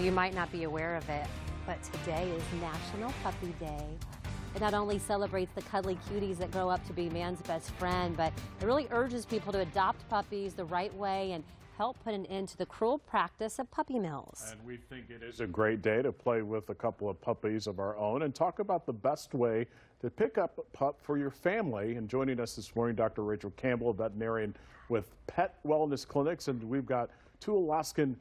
You might not be aware of it, but today is National Puppy Day. It not only celebrates the cuddly cuties that grow up to be man's best friend, but it really urges people to adopt puppies the right way and help put an end to the cruel practice of puppy mills. And we think it is a great day to play with a couple of puppies of our own and talk about the best way to pick up a pup for your family. And joining us this morning, Dr. Rachael Campbell, a veterinarian with Pet Wellness Clinics, and we've got two Alaskan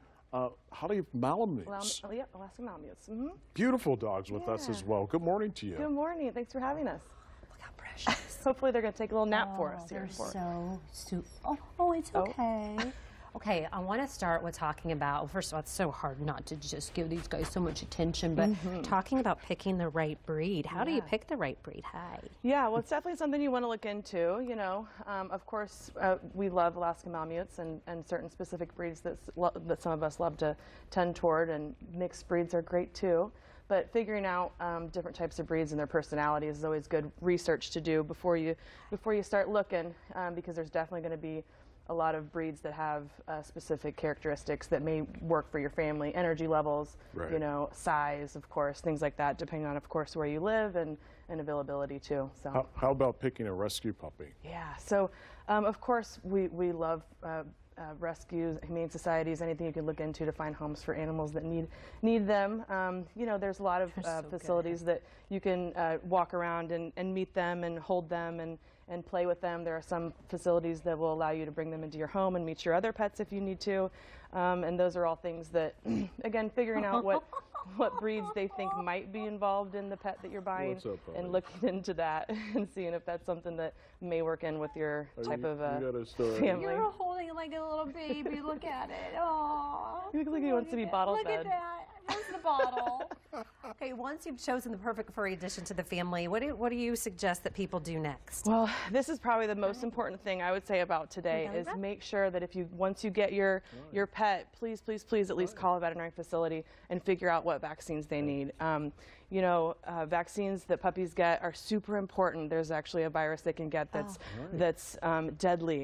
Malamutes. Yep, Alaskan Malamutes. Mm-hmm. Beautiful dogs with us as well. Good morning to you. Good morning. Thanks for having us. Look how precious. Hopefully they're going to take a little nap for us here. They're so oh, it's okay. Okay, I want to start with talking about, well, first of all, it's so hard not to just give these guys so much attention, but talking about picking the right breed. How do you pick the right breed? Yeah, well, it's definitely something you want to look into, you know. Of course, we love Alaskan Malamutes and certain specific breeds that some of us love to tend toward, and mixed breeds are great too. But figuring out different types of breeds and their personalities is always good research to do before you start looking, because there's definitely going to be a lot of breeds that have specific characteristics that may work for your family, energy levels, you know, size, of course, things like that, depending on, of course, where you live and availability too. So how about picking a rescue puppy? Yeah, so of course we love rescues, humane societies, anything you can look into to find homes for animals that need them. You know, there's a lot of facilities that you can walk around and meet them and hold them and play with them. There are some facilities that will allow you to bring them into your home and meet your other pets if you need to. And those are all things that, again, figuring out what breeds they think might be involved in the pet that you're buying, and looking into that and seeing if that's something that may work in with your type of family. You're holding it like a little baby. Look at it. Oh, you look like he wants to be bottle fed. Look at that. There's the bottle. Okay, once you've chosen the perfect furry addition to the family, what do you suggest that people do next? Well, this is probably the most important thing I would say about today is make sure that once you get your pet, please at least call a veterinary facility and figure out what vaccines they need. You know, vaccines that puppies get are super important. There's actually a virus they can get that's deadly.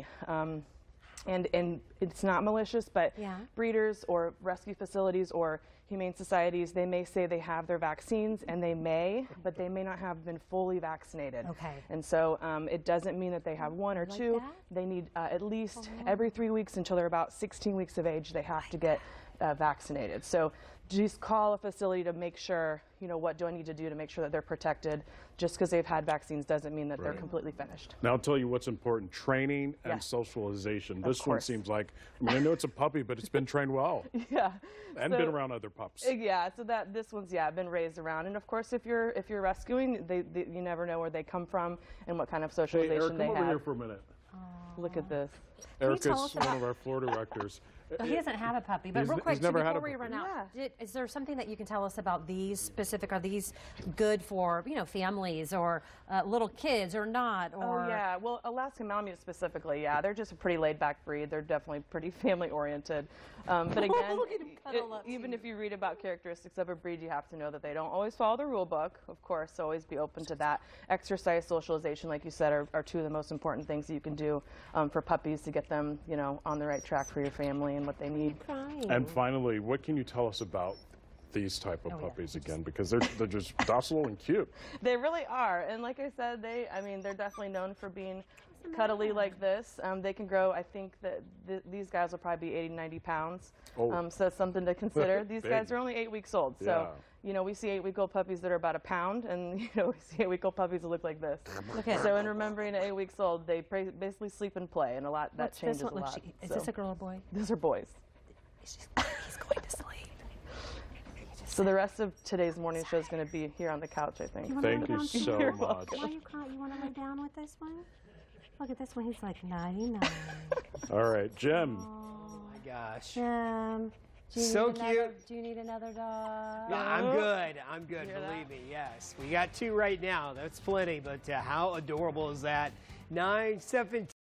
And it's not malicious, but breeders or rescue facilities or humane societies, they may say they have their vaccines, and they may, but they may not have been fully vaccinated. Okay. And so it doesn't mean that they have one or two. They need at least every 3 weeks until they're about 16 weeks of age, they have to get vaccinated. So just call a facility to make sure, you know, what do I need to do to make sure that they're protected. Just because they've had vaccines doesn't mean that they're completely finished. Now I'll tell you what's important: training and socialization. This one seems like, I know it's a puppy, but it's been trained well. And been around other pups. Yeah, so this one's been raised around. And of course, if you're rescuing, you never know where they come from and what kind of socialization they have. Come over here for a minute. Look at this. Eric is one of our floor directors. He doesn't have a puppy, but real quick, before we run out, is there something that you can tell us about these specific? Are these good for, you know, families or little kids or not? Or oh yeah, well, Alaskan Malamutes specifically, they're just a pretty laid-back breed. They're definitely pretty family-oriented. But again, even if you read about characteristics of a breed, you have to know that they don't always follow the rule book. Of course, so always be open to that. Exercise, socialization, like you said, are two of the most important things that you can do for puppies to get them, you know, on the right track for your family and what they need. And finally, what can you tell us about these type of puppies again? Because they're just docile and cute. They really are, and like I said, they're definitely known for being cuddly like this. They can grow. I think that these guys will probably be 80, 90 pounds. So that's something to consider. These guys are only 8 weeks old, so you know, we see 8-week-old puppies that are about a pound, and you know, we see 8-week-old puppies that look like this. So in remembering at 8 weeks old, they basically sleep and play, and that changes a lot. Is this a girl or boy? These are boys. He's going to sleep. So the rest of today's morning show is going to be here on the couch, I think. Thank you so much. Why are you crying? You want to lay down with this one? Look at this one. He's like 99. All right, Jim. Oh my gosh. Jim. So cute. Do you need another dog? Yeah, I'm good. I'm good. Believe me. Yes. We got 2 right now. That's plenty. But how adorable is that? 917.